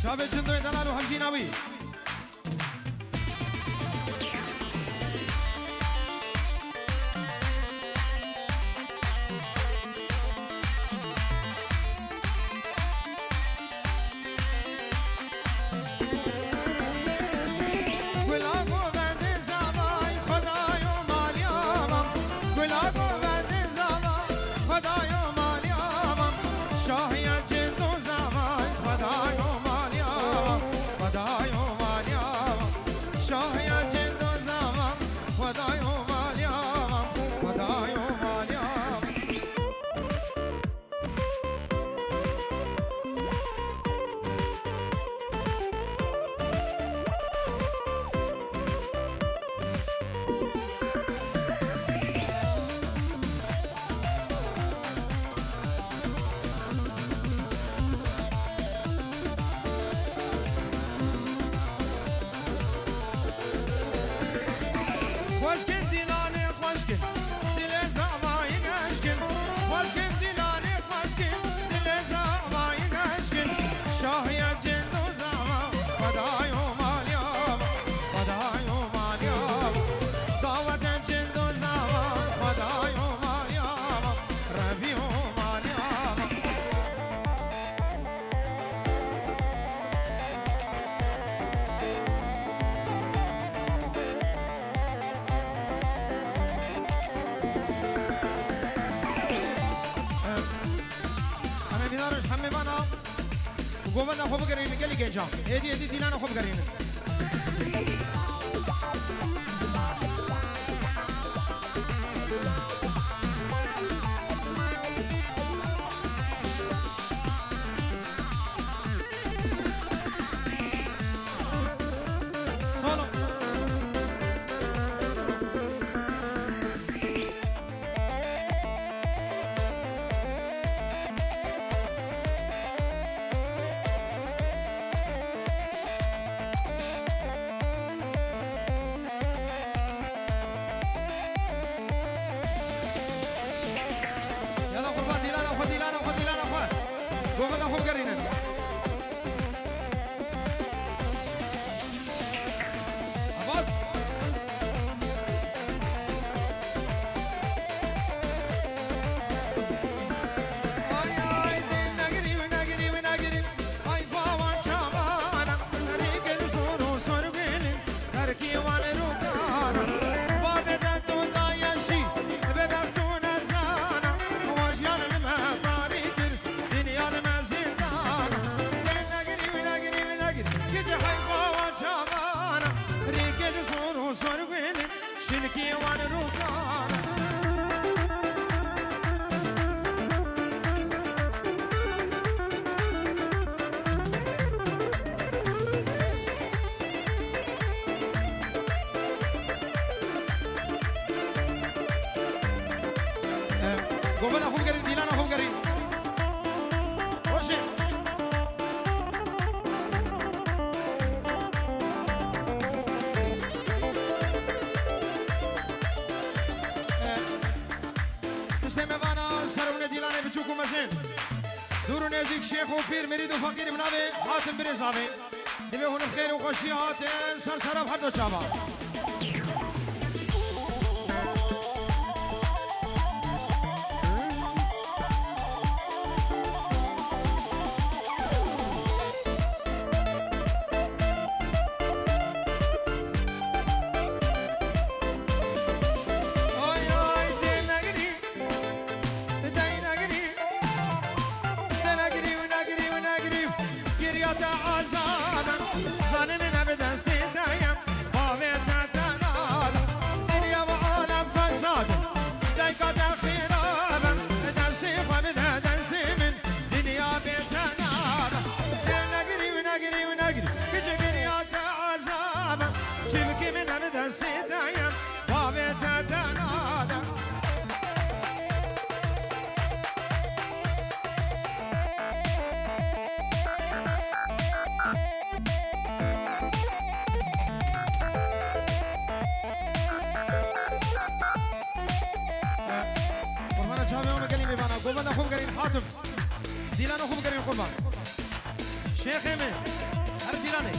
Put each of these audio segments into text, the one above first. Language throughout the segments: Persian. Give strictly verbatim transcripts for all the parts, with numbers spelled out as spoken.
شابه چندوی دلال و همجیناوی گومن خوب کردین گلی گنجا ایدی ایدی دیلان خوب کردین سلام دور نزدیک شیخ و پیر مرید و فقیر بنابه حاتم برزاوی دبه هون بخیر و خوشی هاتن سر سراب هر دو چابا خوب کردین حاتم دیلانو خوب کردین قربان شیخ من زیلانه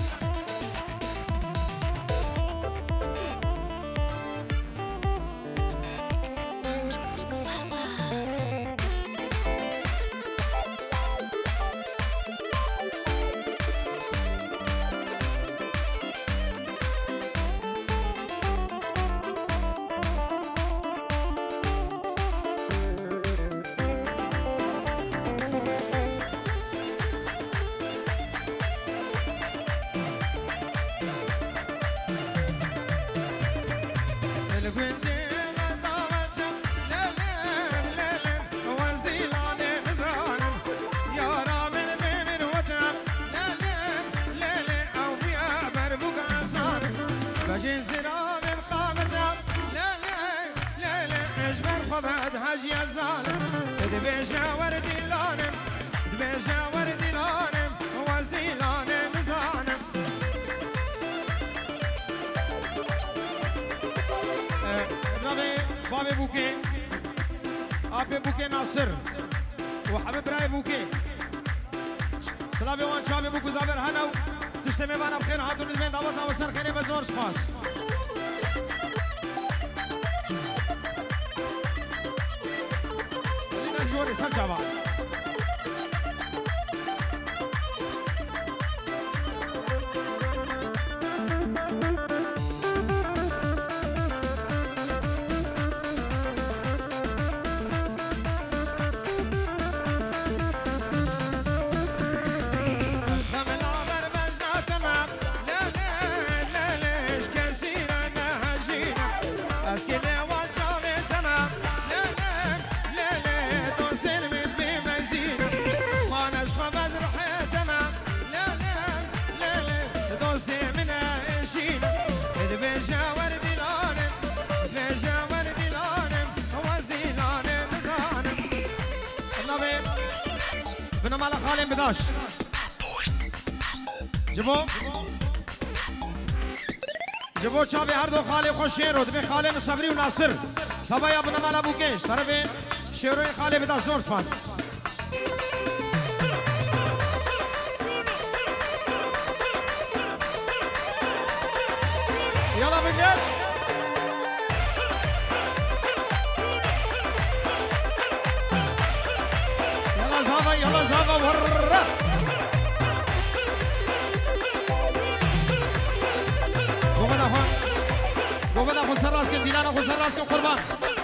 يا زالم دبيجا وردي لانم دبيجا وردي لانم وزدي لانم زانم نبي بابي بوكي ابي بوكي ناصر وحبيب راي بوكي سلامي وان شابي بوكو زابر هنو تشتمي بانا بخير هاتون البين دعوتنا وسر خيري بزور سباس جوري سر جواب مالا خالم بداش جبو جبو چاوی هر دو خاله خوشین رو دبی خاله صبری و ناصر تبایا بنا مالا بوکش طرف شیروی خاله بداش زور سپاس یالا بگش يلا زابا ورا قومنا اخوان قومنا اخو سراس كن ديلانا اخو سراس كن قربان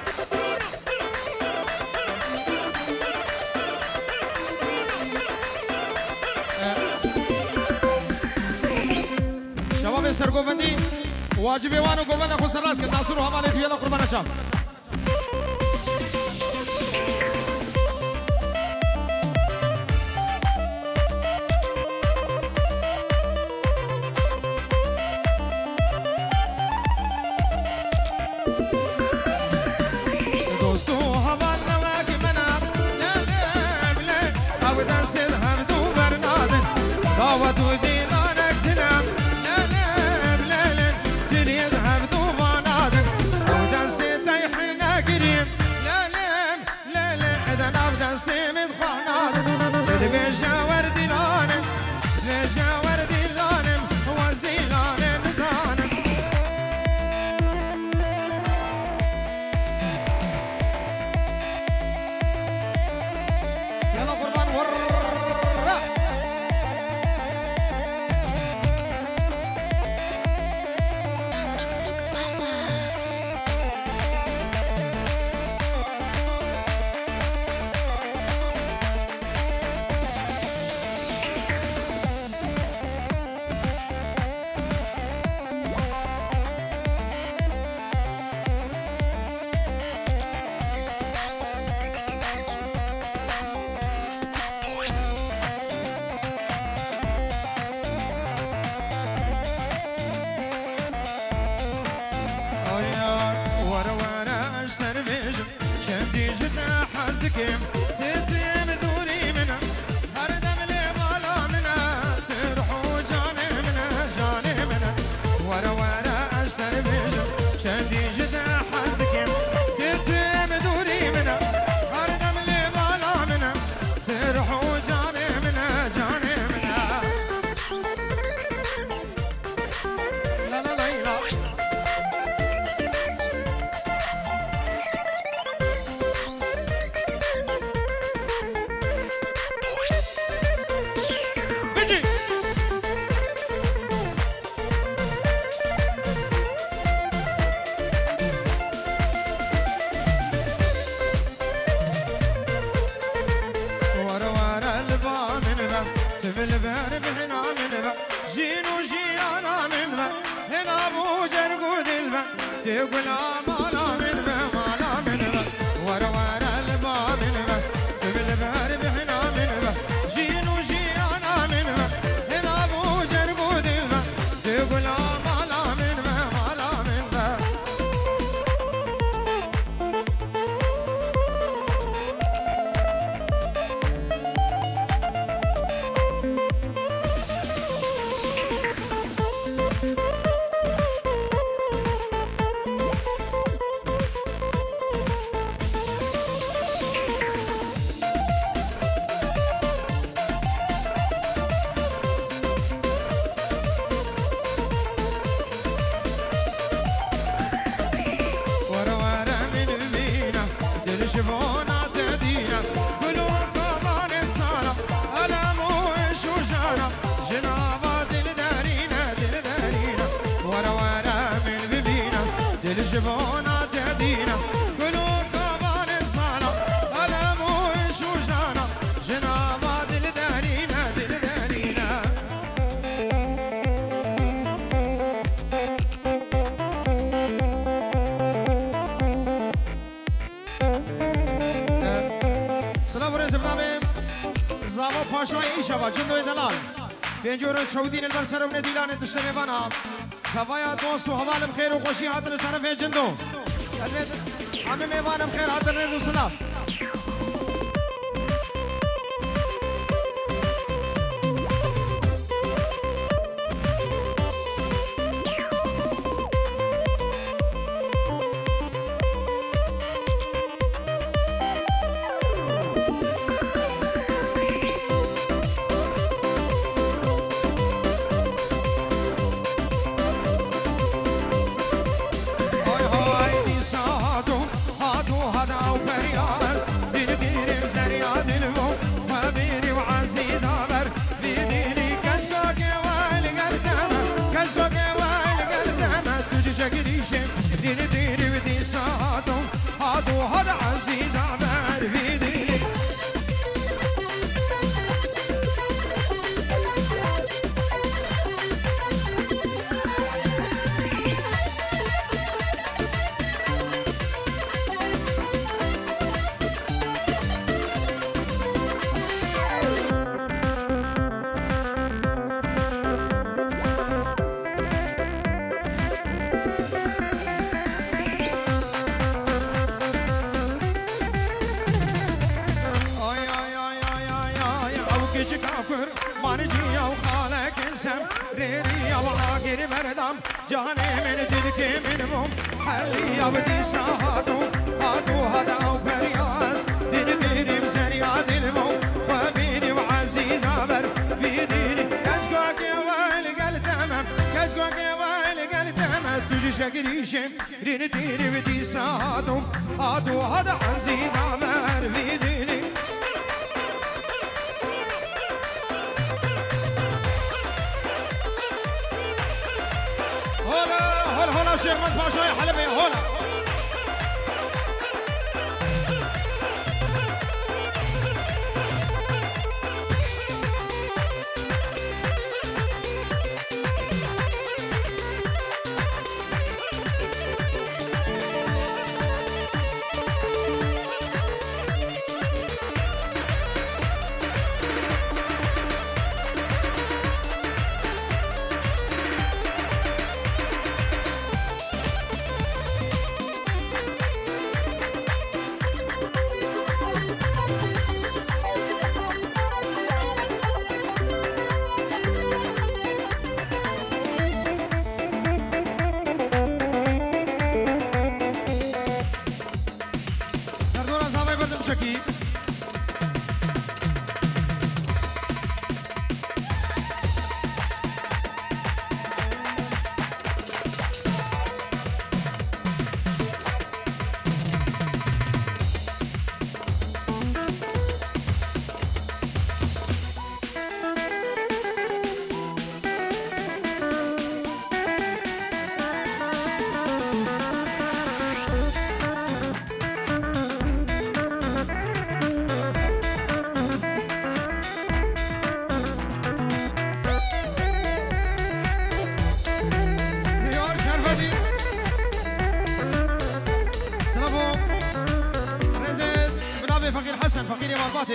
شباب سرگوفندی واجبی وانو قومنا اخو سراس كن ناصر و حمالي تو يلا قربان اچام هنا ابو جرقود البا تقول مالا من به مالا من به ورا ورا البا من به تقول بهرب هنا من به جينو جيانا من به هنا ابو جرقود البا تقول مالا من به مالا من به شبونا تدينا قلوب كمان انسانا ألمو شجانا جنابا دل دارينا دل دارينا ورا ورا من ببينا دل شبونا تدينا قلوب كمان انسانا ألمو شجانا جنابا دل دارينا دل دارينا سلام ورز برنامه زاوا پاشای ایشابا جندوی دلال پنجور چودین البرسر و ندیلان تشتمی بانا خوایا دوست و حوالم خیر و خوشی حاضر سرف جندو همه میوانم خیر حاضر رز و سلام هذا عزيز عبر بيدي ريري مردم جاني من دلك منهم حلي يا بدي ساعاتو هاتو هذا او فرياس دلك مسريا دلمو وبيني وعزيز عبر بيديني كشكوك يا ويل قال تمام كشكوك يا ويل قال تمام تجي شكريشم ريني ديري بدي ساعاتو هاتو هذا عزيز عبر بيديني هلا شيخ مدفع شاي حلبي هلا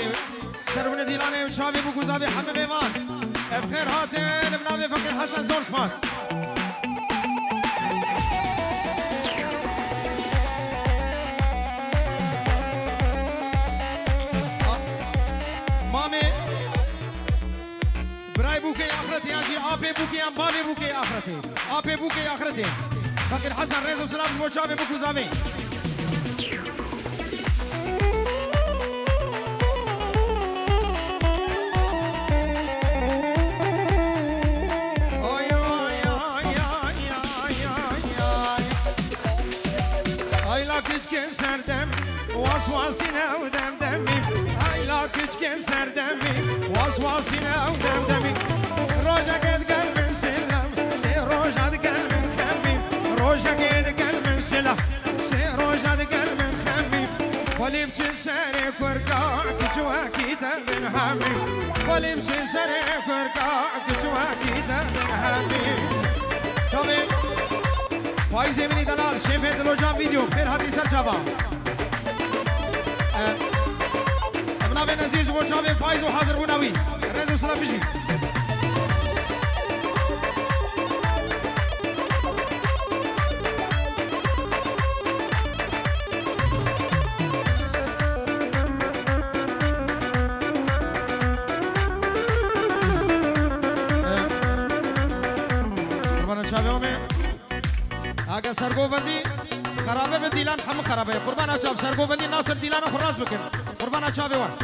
سرون دیلانه و چاوی بو گزاوی همه بیوان بخیر هاتن بناوی فقیر حسن زور سپاس مامي براي بوكي آخرتي ياجي آبي بوكي ام بابي بوكي آخرتي آبي بوكي آخرتي فقیر حسن رزو سلام بو چاوی بو گزاوی سردم واسواسینه و دمدمی ایلا کچکن سردمی واسواسینه و دمدمی روژا گد گل من سلم سی روژا گل من خمیم روژا گد گل من سلم سی روژا گل من خمیم ولیم چه سری کرکا کچواکی دمن همیم ولیم چه سری کرکا کچواکی دمن همیم چاویم فایز امینی دلال شیف دلو جان ویدیو خیر هاتی سر چابا ابنا به نزیر جبو چاوی فایز و حاضر بوناوی رزو سلام بجی قربان چاوی اومه اگه سرگوبندی خرابه به دیلان هم خرابه قربان اچاب سرگوبندی ناصر دیلان خراز بکن قربان اچابه وان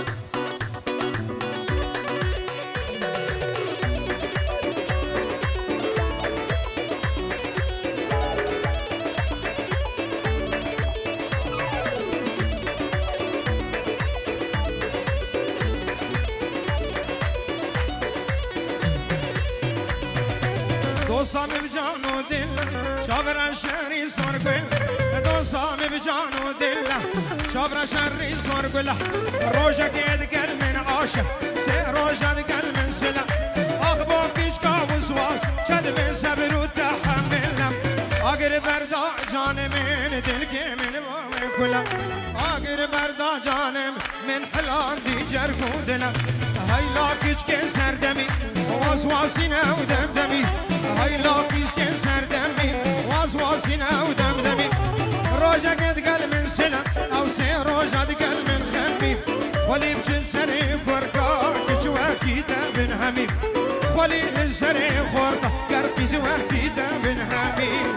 دوستام بجان و دل چابر شهری سر گل دوستام بجان و دل چابر شهری سر گل روژا گد گل من عاشق سه روژا گل من سلا آخ با کیچ کابوس واس چد من صبر و تحملم اگر بردا جان من دل که من وام کلا اگر بردا جانم من حلان دیگر کو دلم هیلا کیچ که سردمی واس واسینه و دمدمی هیلا کیچ که سردمی واس واسینه و دمدمی روژا گد گل من سلم او سه روژا گل من خمیم خلی بچن سری کرکا کچ وقتی بن همیم خلی سری خورده گرقیز وقتی بن همیم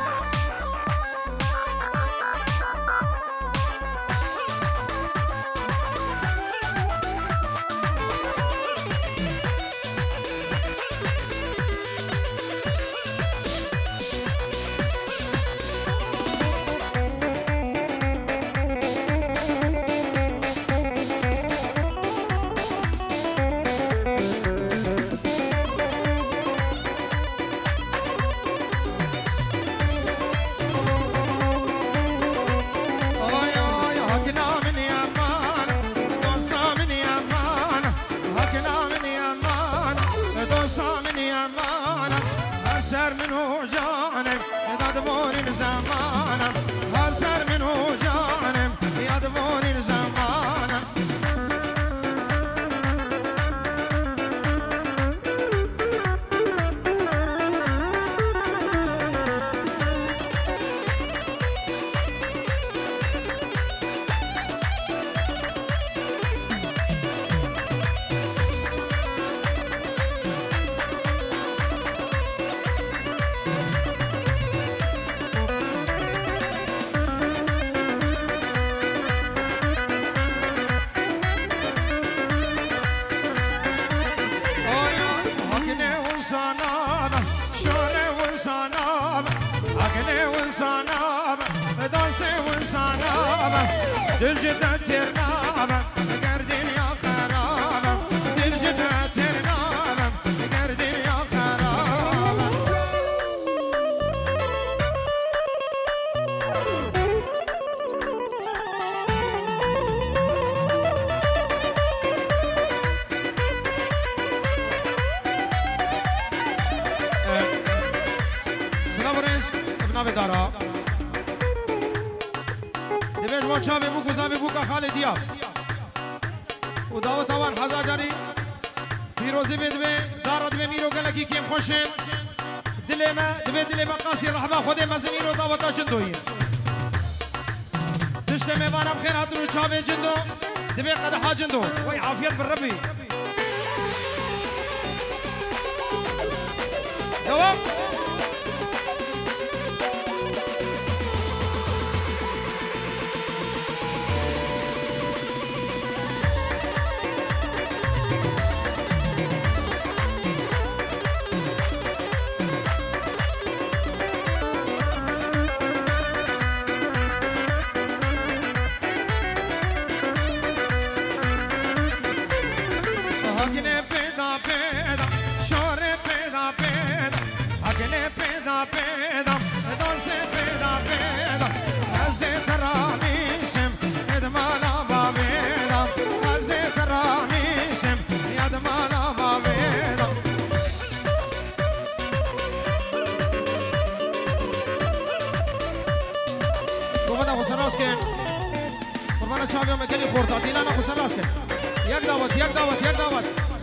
سر منو جانم یاد بورین زمانم هر سر منو جانم یاد بورین زمانم وانسانام دانسي وانسانام دلجة ترنام قردين يا خرام دلجة ترنام قردين يا خرام سلام رئيس ابن ابي دارا دبیج ما چاوی بو گذابی بو کا خالد دیاب و دعوت اوان حزاجاری پیروزی بدوی دارد به میرو گلکی کیم خوشن دل ما دبی دل ما قاسی رحمه خود مزنی رو دعوت جندوی دشت میوانم خیر هات رو چاوی جندو دبی قدح جندو وی عافیت بالربی دوام قربان چاویو مکلی خورد دیلانا خسر راست یک دعوت یک دعوت یک دعوت